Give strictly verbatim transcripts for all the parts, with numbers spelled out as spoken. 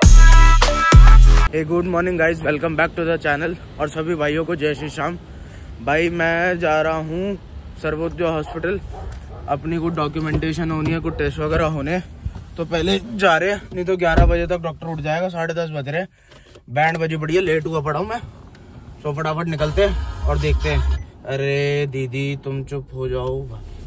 Hey good morning guys, welcome back to the channel. और सभी भाइयों को जय श्री श्याम। भाई मैं जा रहा हूँ सर्वोदय हॉस्पिटल, अपनी कुछ डॉक्यूमेंटेशन होनी है, कुछ टेस्ट वगैरह होने, तो पहले जा रहे हैं, नहीं तो ग्यारह बजे तक डॉक्टर उठ जाएगा। साढ़े दस बज रहे, बैंड बजी पड़ी है, लेट हुआ पड़ा हूँ मैं, तो फटाफट निकलते हैं और देखते हैं। अरे दीदी तुम चुप हो जाओ,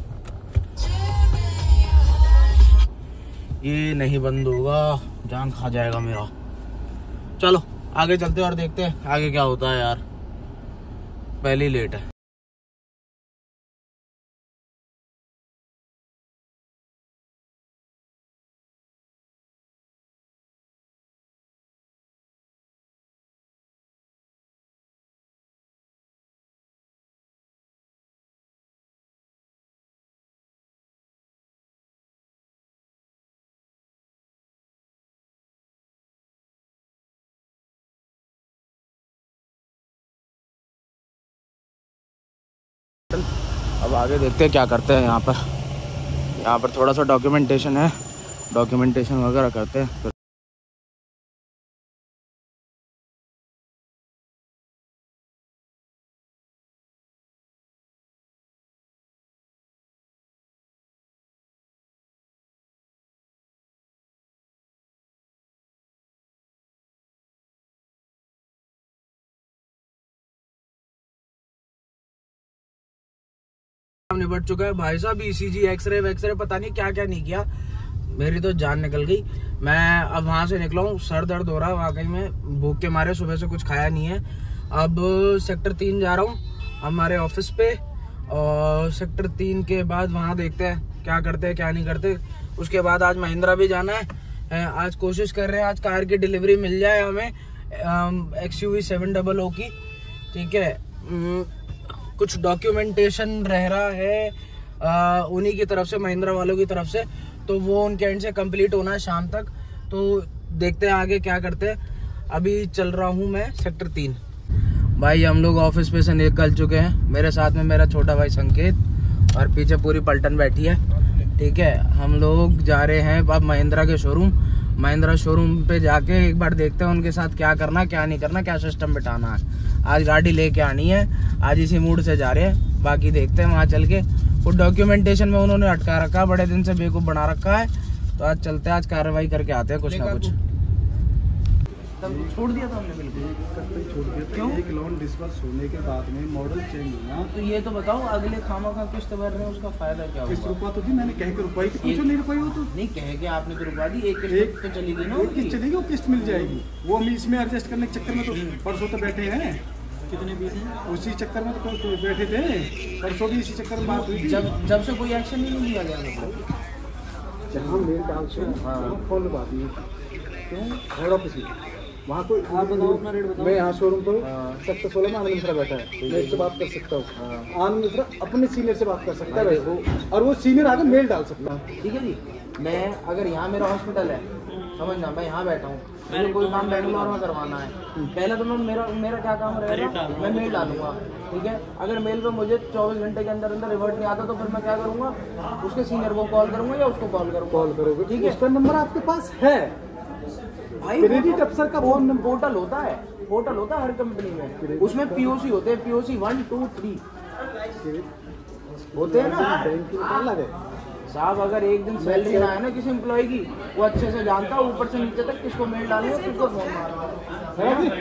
ये नहीं बंद होगा, जान खा जाएगा मेरा। चलो आगे चलते हैं और देखते हैं आगे क्या होता है यार, पहले लेट है। अब आगे देखते हैं क्या करते हैं। यहाँ पर यहाँ पर थोड़ा सा डॉक्यूमेंटेशन है, डॉक्यूमेंटेशन वगैरह करते हैं। निपट चुका है भाई साहब, ईसीजी, एक्सरे वैक्सरे पता नहीं क्या क्या नहीं किया, मेरी तो जान निकल गई। मैं अब वहां से निकला हूँ, सर दर्द हो रहा है वाकई में, भूख के मारे, सुबह से कुछ खाया नहीं है। अब सेक्टर तीन जा रहा हूँ हमारे ऑफिस पे, और सेक्टर तीन के बाद वहां देखते हैं क्या करते हैं क्या नहीं करते। उसके बाद आज महिंद्रा भी जाना है, आज कोशिश कर रहे हैं आज कार की डिलीवरी मिल जाए हमें, X U V seven double O की, ठीक है। कुछ डॉक्यूमेंटेशन रह रहा है आ, उन्हीं की तरफ से, महिंद्रा वालों की तरफ से, तो वो उनके एंड से कंप्लीट होना है शाम तक। तो देखते हैं आगे क्या करते हैं। अभी चल रहा हूँ मैं सेक्टर तीन। भाई हम लोग ऑफिस पे से निकल चुके हैं, मेरे साथ में मेरा छोटा भाई संकेत और पीछे पूरी पलटन बैठी है, ठीक है। हम लोग जा रहे हैं अब महिंद्रा के शोरूम। महिंद्रा शोरूम पे जाके एक बार देखते हैं उनके साथ क्या करना क्या नहीं करना, क्या सिस्टम बिठाना है। आज गाड़ी लेके आनी है, आज इसी मूड से जा रहे हैं, बाकी देखते हैं वहाँ चल के। वो डॉक्यूमेंटेशन में उन्होंने अटका रखा है, बड़े दिन से बेवकूफ बना रखा है, तो आज चलते हैं, आज कार्रवाई करके आते हैं कुछ ना कुछ। तब छोड़ दिया था हमने, बिल्कुल छोड़ दिया था। क्यों? एक लोन डिस्बर्स होने के बाद में मॉडल चेंज हुआ, तो ये तो बताओ अगले खामा का किस्त भर रहे हैं, उसका फायदा क्या होगा? किस्त रुपया तो दी मैंने, कह के रुपये की पूछो, नहीं रुपये हो तो नहीं, कह के आपने तो रुपया दी, एक किस्त तो चली गई ना, एक किस्त चलेगी, वो किस्त मिल जाएगी। वो हम इसमें एडजस्ट करने के चक्कर में तो परसों तो बैठे हैं, कितने बीस हैं, उसी चक्कर में तो कोई बैठे थे, परसों भी इसी चक्कर में बात हुई थी। जब जब से कोई एक्शन नहीं लिया गया, मतलब जब हम मेल डालते हैं, हाँ फोन बात नहीं क्यों हेड ऑफिस में वहाँ कोई, आप बताओ अपना रेट बताओ। मैं यहाँ शोरूम पर सेक्टर सोलह में आनंद मिश्रा बैठा है, मैं इससे बात कर सकता हूँ। आनंद मिश्रा अपने सीनियर से बात कर सकता है, और वो सीनियर आगे मेल डाल सकता है, ठीक है जी। मैं अगर यहाँ मेरा हॉस्पिटल है, समझना, मैं यहाँ बैठा हूँ, मुझे कोई काम बेंगलोर में करवाना है, पहले तो मैं मेरा मेरा क्या काम रहेगा, मैं मेल डालूंगा, ठीक है। अगर मेल पे मुझे चौबीस घंटे के अंदर अंदर रिवर्ट नहीं आता, तो फिर मैं क्या करूँगा, उसके सीनियर को कॉल करूँगा या उसको कॉल करूँगा, कॉल करोगे, ठीक है। उसका नंबर आपके पास है भाई, क्रेडिट अफसर का फोन पोर्टल होता है, पोर्टल होता है हर कंपनी में, उसमें पीओसी होते हैं, पीओसी वन टू थ्री होते हैं ना। अलग है साहब, अगर एक दिन सैलरी ना है ना किसी एम्प्लॉय की, वो अच्छे से जानता है ऊपर से नीचे तक किसको मेल डालनी है, किसको फोन मारना है।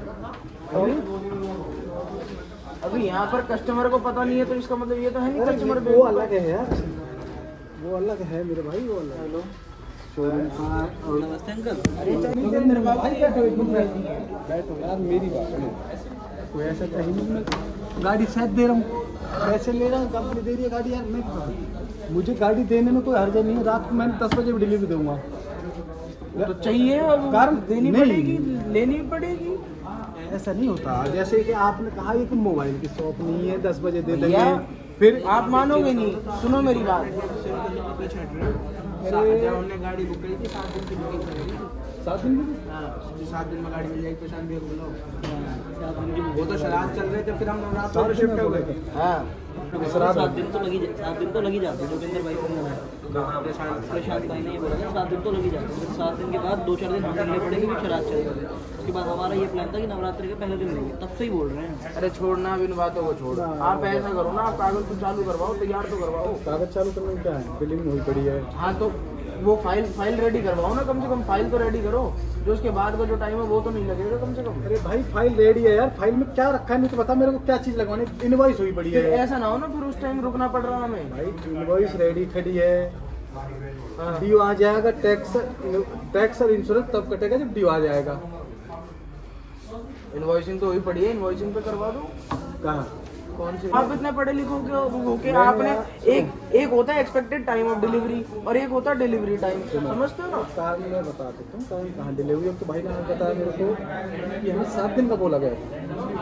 अभी यहाँ पर कस्टमर को पता नहीं है, तो इसका मतलब ये तो है नहीं कस्टमर पे वो अलग है यार, वो अलग है मेरे भाई, वो अलग। हेलो नमस्ते अंकल, मेरे भाई बैठो बैठो यार, मेरी बात सुनो, कोई ऐसा कहीं नहीं, मैं गाड़ी शायद दे रहा हूँ, पैसे ले रहा हूँ, कंपनी दे रही है गाड़ी यार, मैं मुझे गाड़ी देने में कोई हर्ज नहीं है। रात को मैंने दस बजे डिलीवरी दूंगा, तो चाहिए कारण देनी पड़ेगी, लेनी पड़ेगी, ऐसा नहीं होता। जैसे कि आपने कहा कि मोबाइल की शॉप नहीं है, दस बजे दे देंगे, फिर आप मानोगे नहीं। सुनो मेरी बात, हमने गाड़ी बुक करी थी, सात दिन की बुकिंग करी थी, सात दिन की, हाँ सात दिन में गाड़ी मिल जाएगी, प्रशांत भैया बोलो, वो तो शराब चल रहे थे, फिर हम रात को शिफ्ट हो गए थे, हाँ सात दिन तो लगी सात दिन तो लगी जाते हैं। जोगिंदर भाई प्रशांत भाई ने ये बोला था सात दिन तो लगी जाते हैं। सात दिन के बाद दो चार दिन हटने पड़ेंगे भी शराब चल रही है। उसके बाद हमारा ये प्लान था कि नवरात्रि के पहले दिन लेंगे, तब से ही बोल रहे हैं। अरे छोड़ना अब इन बातों को छोड़, आप ऐसा करो ना, आप कागज तो चालू करवाओ, तैयार तो करवाओ। कागज चालू करने में क्या है, बिलिंग हुई पड़ी है। हाँ तो वो फाइल फाइल रेडी करवाओ ना, कम से कम फाइल तो रेडी करो, जो उसके बाद का जो टाइम है वो तो नहीं लगेगा कम से कम। अरे भाई फाइल रेडी है यार, फाइल में क्या रखा है नहीं तो बता मेरे को, क्या चीज लगवानी, इनवॉइस हुई पड़ी है। ऐसा ना हो ना फिर उस टाइम रुकना पड़ रहा हमें। भाई इनवॉइस रेडी खड़ी है, ड्यू आ जाएगा, टैक्स टैक्स और इंश्योरेंस तब कटेगा जब ड्यू आ जाएगा। इनवॉइसिंग तो हुई पड़ी है, इनवॉइसिंग पे करवा दो। कहाँ कौन से आप इतने पढ़े लिखो के हो के आपने एक एक होता है एक्सपेक्टेड टाइम ऑफ डिलीवरी और एक होता है डिलीवरी टाइम, समझते हो ना। कार में मैं बता देता हूँ टाइम कहाँ डिलीवरी। अब तो भाई ने बताया मेरे को कि हमें सात दिन का बोला गया था,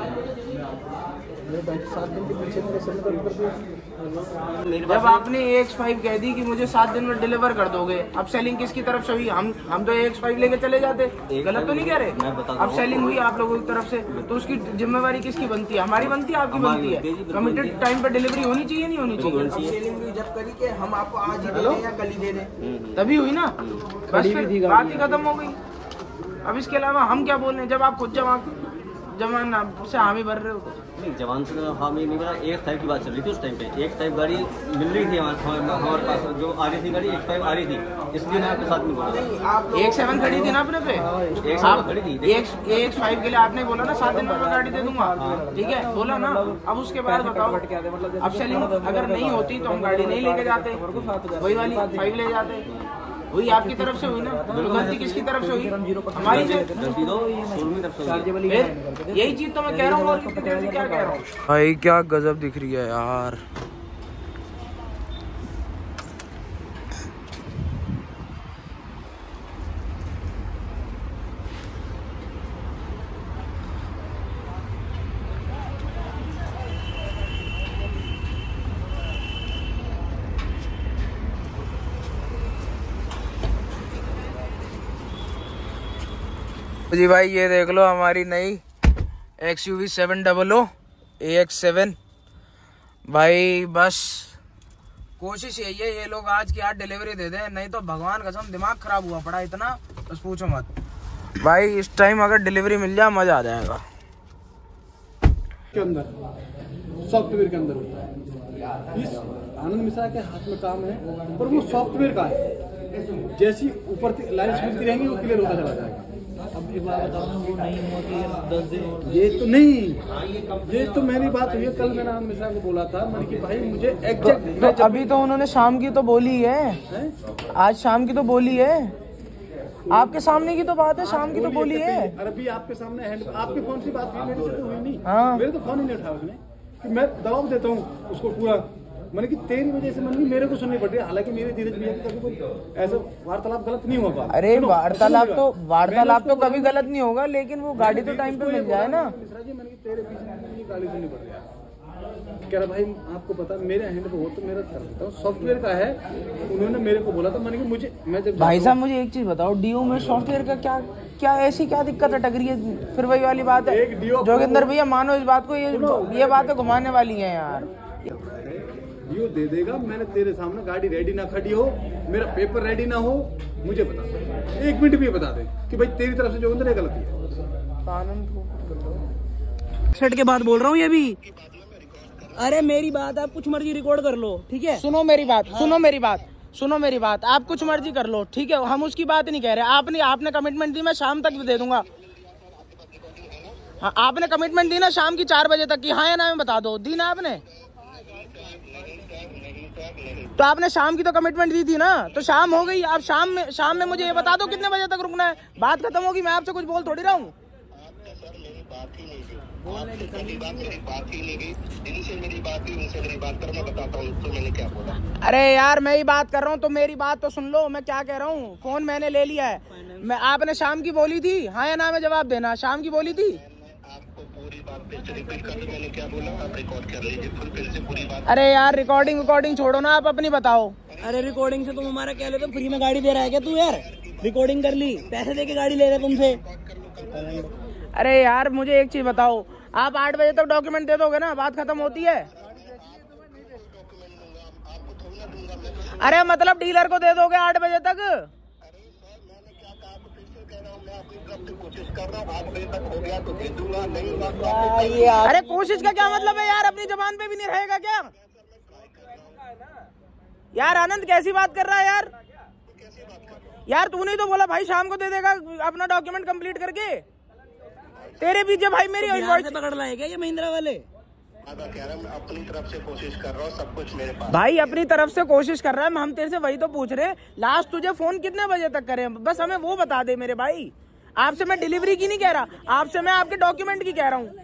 मेरे बैंक सात दिन के पीछे मेरे सर कर दिया। जब आपने ए एक्स फाइव कह दी कि मुझे सात दिन में डिलीवर कर दोगे, अब सेलिंग किसकी तरफ से हुई? हम हम तो ए एक्स फाइव लेके चले जाते, गलत तो नहीं कह रहे। अब सेलिंग हुई आप लोगों की तरफ से, तो उसकी जिम्मेवारी किसकी बनती है? हमारी बनती है, आपकी बनती है। कमिटेड टाइम पे डिलीवरी होनी चाहिए, नहीं होनी चाहिए? सेलिंग हुई जब करी के हम आपको आज ही दे दें या कल ही दे दें, तभी हुई ना, बस फिर बात ही खत्म हो गई। अब इसके अलावा हम क्या बोल रहे हैं? जब आप खुद जमा जमान से हामी भर रहे हो, नहीं जवान से हामी नहीं बना। एक टाइप की बात चल रही थी उस टाइम पे, एक टाइप गाड़ी मिल रही थी हमारे पास, जो आ रही थी गाड़ी एक टाइप आ रही थी, इसलिए मैं आपके साथ में बोला। एक सेवन खड़ी थी ना अपने पे, एक सेवन खड़ी थी, एक एक फाइव के लिए आपने बोला ना सात दिन में मैं गाड़ी दे दूंगा, ठीक है बोला ना। अब उसके बाद बताओ, अब सेलिंग अगर नहीं होती तो हम गाड़ी नहीं लेके जाते, वही वाली फाइव ले जाते। वही आपकी तरफ से हुई ना, गलती किसकी तरफ से हुई? हमारी से। यही चीज तो मैं कह रहा हूँ, और कितनी देर से क्या कह रहा हूँ भाई। क्या गजब दिख रही है यार। जी भाई ये देख लो हमारी नई X U V seven double O A X seven. भाई बस कोशिश यही है ये लोग आज की आज डिलीवरी दे दें, नहीं तो भगवान कसम दिमाग खराब हुआ पड़ा इतना, बस पूछो मत भाई। इस टाइम अगर डिलीवरी मिल जाए मजा आ जाएगा। के अंदर सॉफ्टवेयर के अंदर होता है, इस आनंद मिश्रा के हाथ में काम है, पर वो सॉफ्टवेयर का है। जैसी ऊपर लाइन्स मिलती रहेंगी वो क्लियर होता चला जाएगा। अब एक बात बताओ ना, वो नहीं हुआ कि दस दिन और ये तो नहीं, ये तो मेरी बात हुई है। कल मैंने आनंद मिश्रा को बोला था, मैंने कि भाई मुझे एग्जैक्ट तो, तो अभी तो उन्होंने शाम की तो बोली है, है? आज शाम की तो बोली है, आपके सामने की तो बात है, शाम की तो बोली है। अरे भी आपके सामने हैंड, आपकी फोन से बात हुई, मेरे से तो हुई नहीं। हाँ। मेरे तो फोन ही नहीं उठाया उसने कि मैं दबाव देता हूँ उसको पूरा। मैंने कि तेरी वजह से मैंने मेरे को सुननी पड़ रही है, हालांकि मेरे धीरज भैया की कभी कोई ऐसा वार्तालाप गलत नहीं होगा। अरे वार्तालाप तो वार्तालाप तो कभी गलत नहीं होगा, लेकिन वो गाड़ी तो टाइम पे मिल जाए ना। मिश्रा जी मैंने तेरे पीछे गाली सुननी पड़ रही है, कह रहा भाई आपको पता मेरे हैंड पे हो तो मेरा कर देता हूँ, सॉफ्टवेयर का है। उन्होंने मेरे को बोला था, मैंने कि मुझे मैं जब भाई साहब मुझे एक चीज बताओ, डीओ में सॉफ्टवेयर का क्या क्या ऐसी क्या दिक्कत अटक रही है? फिर वही वाली बात है जोगिंदर भैया, मानो इस बात को, ये ये बातें घुमाने वाली है यार। डीओ दे देगा, मैंने तेरे सामने गाड़ी रेडी ना खड़ी हो, मेरा पेपर रेडी ना हो, मुझे बता दे, एक मिनट भी बता दे कि भाई तेरी तरफ से जोगिंदर गलती है। सेट के बाद बोल रहा हूँ ये भी। अरे मेरी बात आप कुछ मर्जी रिकॉर्ड कर लो, ठीक है? सुनो मेरी बात, सुनो मेरी बात, सुनो मेरी बात, आप कुछ मर्जी कर लो, ठीक है? हम उसकी बात नहीं कह रहे। आपने आपने कमिटमेंट दी, मैं शाम तक दे दूंगा। हाँ आपने कमिटमेंट दी ना शाम की चार बजे तक की, हाँ या ना में बता दो, दी ना आपने? तो आपने शाम की तो कमिटमेंट दी थी ना, तो शाम हो गई। आप शाम में शाम में मुझे ये बता दो कितने बजे तक रुकना है, बात खत्म होगी। मैं आपसे कुछ बोल थोड़ी रहा हूँ। अरे यार मैं ही बात कर रहा हूँ तो मेरी बात तो सुन लो, मैं क्या कह रहा हूँ। फोन मैंने ले लिया है, मैं आपने शाम की बोली थी, हाँ या ना में जवाब देना। शाम की बोली थी आपको पूरी बात पे रिपीट कर, मैंने क्या बोला आप रिकॉर्ड कर लीजिए फिर से पूरी बात। अरे यार रिकॉर्डिंग रिकॉर्डिंग छोड़ो ना, आप अपनी बताओ। अरे रिकॉर्डिंग से तुम हमारा क्या लेते? फ्री में गाड़ी दे रहा है क्या तू? यार रिकॉर्डिंग कर ली, पैसे दे के गाड़ी ले रहे तुमसे। अरे यार मुझे एक चीज बताओ, आप आठ बजे तक डॉक्यूमेंट दे दोगे ना, बात खत्म होती है? अरे मतलब डीलर को दे दोगे आठ बजे तक? अरे कोशिश का क्या मतलब है यार, अपनी जबान पे भी नहीं रहेगा क्या यार? आनंद कैसी बात कर रहा है यार? यार तूने तो बोला भाई शाम को दे देगा अपना डॉक्यूमेंट कंप्लीट करके। तेरे पीछे भाई मेरी इनवॉइस पकड़ लाए क्या ये महिंद्रा वाले? अपनी तरफ से कोशिश कर रहा हूँ, सब कुछ मेरे पास। भाई अपनी तरफ से कोशिश कर रहा है, हम तेरे से वही तो पूछ रहे। लास्ट तुझे फोन कितने बजे तक करें, बस हमें वो बता दे मेरे भाई। आपसे मैं डिलीवरी की नहीं कह रहा, आपसे मैं आपके डॉक्यूमेंट की कह रहा हूँ।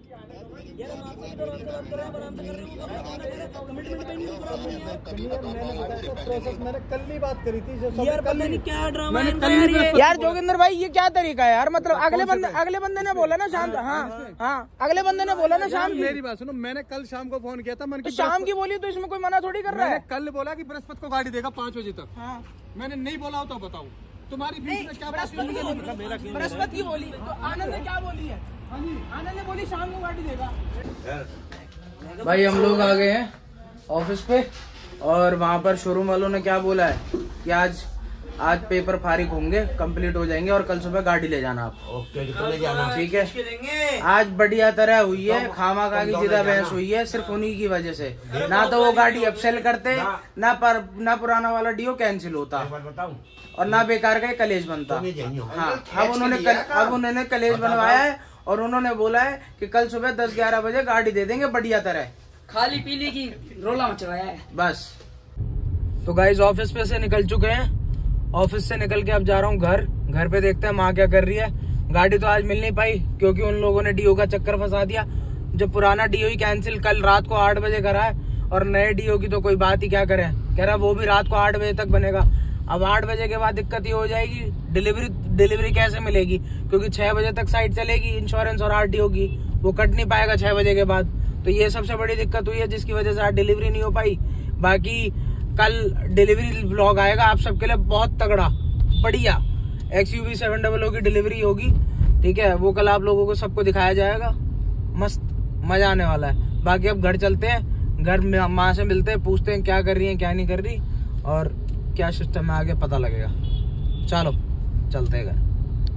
मैंने कल ही बात करी थी यार, पता नहीं क्या ड्रामा है यार जोगिंदर भाई ये क्या तरीका है यार? मतलब अगले बंदे अगले बंदे ने बोला ना शाम, हाँ हाँ अगले बंदे ने बोला ना शाम की। मेरी बात सुनो, मैंने कल शाम को फोन किया था, मन तो शाम की बोली तो इसमें कोई मना थोड़ी कर रहा है। कल बोला कि बृहस्पति को गाड़ी देगा पाँच बजे तक। हाँ। मैंने नहीं बोला हो तो बताओ तुम्हारी बीच में क्या बात? बृहस्पति की बोली तो आनंद ने क्या बोली है? आनंद ने बोली शाम को गाड़ी देगा। भाई हम लोग आ गए हैं ऑफिस पे और वहाँ पर शोरूम वालों ने क्या बोला है कि आज आज पेपर फारिग होंगे, कंप्लीट हो जाएंगे और कल सुबह गाड़ी ले जाना आप। ओके तो ले जाना, ठीक है। आज बढ़िया तरह हुई है, खामा खा की जिदा बहस हुई है सिर्फ उन्हीं की वजह से। ना तो वो गाड़ी अपसेल करते, ना पर ना पुराना वाला डीओ कैंसिल होता और ना बेकार का कलेश बनता। हाँ अब उन्होंने अब उन्होंने कलेश बनवाया है और उन्होंने बोला है कि कल सुबह दस ग्यारह बजे गाड़ी दे देंगे बढ़िया तरह। खाली पीली की रोला मचवाया है बस। तो गाइस ऑफिस पे से निकल चुके हैं, ऑफिस से निकल के अब जा रहा हूँ घर। घर पे देखते हैं माँ क्या कर रही है। गाड़ी तो आज मिल नहीं पाई क्योंकि उन लोगों ने डीओ का चक्कर फंसा दिया। जो पुराना डीओ ही कैंसिल कल रात को आठ बजे करा है और नए डीओ की तो कोई बात ही क्या करे। कह रहा वो भी रात को आठ बजे तक बनेगा। अब आठ बजे के बाद दिक्कत ये हो जाएगी, डिलीवरी डिलीवरी कैसे मिलेगी? क्योंकि छह बजे तक साइट चलेगी, इंश्योरेंस और आरटीओ की, वो कट नहीं पाएगा छह बजे के बाद। तो ये सबसे बड़ी दिक्कत हुई है जिसकी वजह से आज डिलीवरी नहीं हो पाई। बाकी कल डिलीवरी व्लॉग आएगा आप सबके लिए बहुत तगड़ा बढ़िया। एक्सयूवी सेवन डबल ओ की डिलीवरी होगी, ठीक है। वो कल आप लोगों को सबको दिखाया जाएगा, मस्त मजा आने वाला है। बाकी अब घर चलते हैं, घर में माँ से मिलते हैं, पूछते हैं क्या कर रही है क्या नहीं कर रही और क्या सिस्टम है आगे पता लगेगा। चलो चलते हैं घर।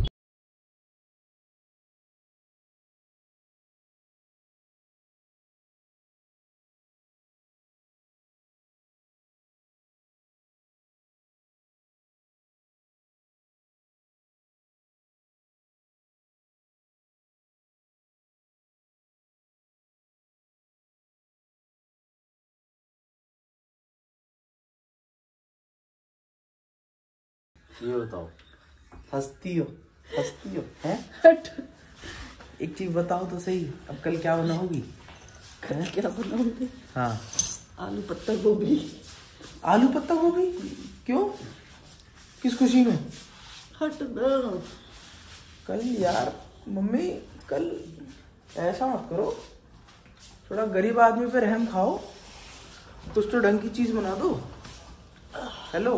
ये बताओ, हंसती हो हंसती हो हैं? एक चीज बताओ तो सही, अब कल क्या बनाओगी? कल क्या बनाओगे? हाँ आलू पत्ता गोभी। आलू पत्ता गोभी? क्यों, किस खुशी में? हट दो कल यार मम्मी, कल ऐसा मत करो, थोड़ा गरीब आदमी पे रहम खाओ, कुछ तो ढंग की चीज बना दो। हेलो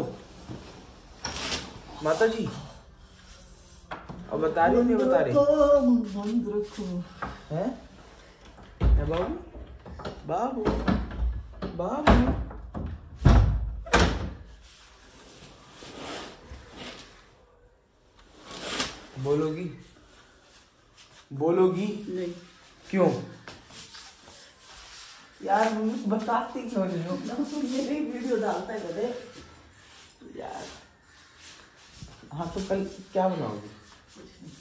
माता जी, अब बता रही नहीं बता रही? बंद रखो हैं? है बाबू बाबू बाबू बोलोगी बोलोगी नहीं? क्यों यार मम्मी बताती क्यों नहीं हो? मेरी वीडियो डालता है कदे यार हाँ तो कल क्या बनाओगे?